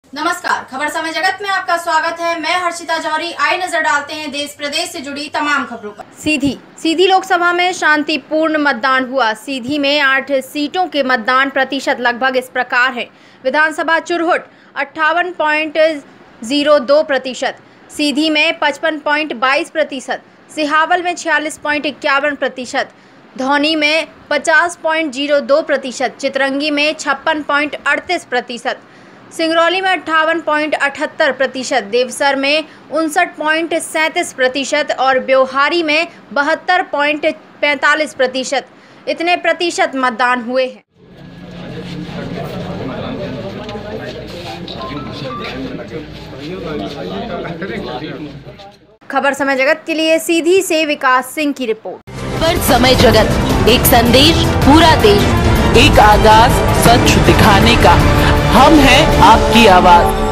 नमस्कार, खबर समय जगत में आपका स्वागत है। मैं हर्षिता जौहरी। आइए नजर डालते हैं देश प्रदेश से जुड़ी तमाम खबरों पर। सीधी लोकसभा में शांतिपूर्ण मतदान हुआ। सीधी में 8 सीटों के मतदान प्रतिशत लगभग इस प्रकार है। विधानसभा चुरहुट 58.02%, सीधी में 55.22%, सिहावल में 46.51%, धौनी में 50.02%, चितरंगी में 56.38%, सिंगरौली में 58.78%, देवसर में 59.37% और ब्योहारी में 72.45%। इतने प्रतिशत मतदान हुए हैं। खबर समय जगत के लिए सीधी से विकास सिंह की रिपोर्ट। खबर समय जगत, एक संदेश पूरा देश, एक आगाज सच दिखाने का। हम हैं आपकी आवाज।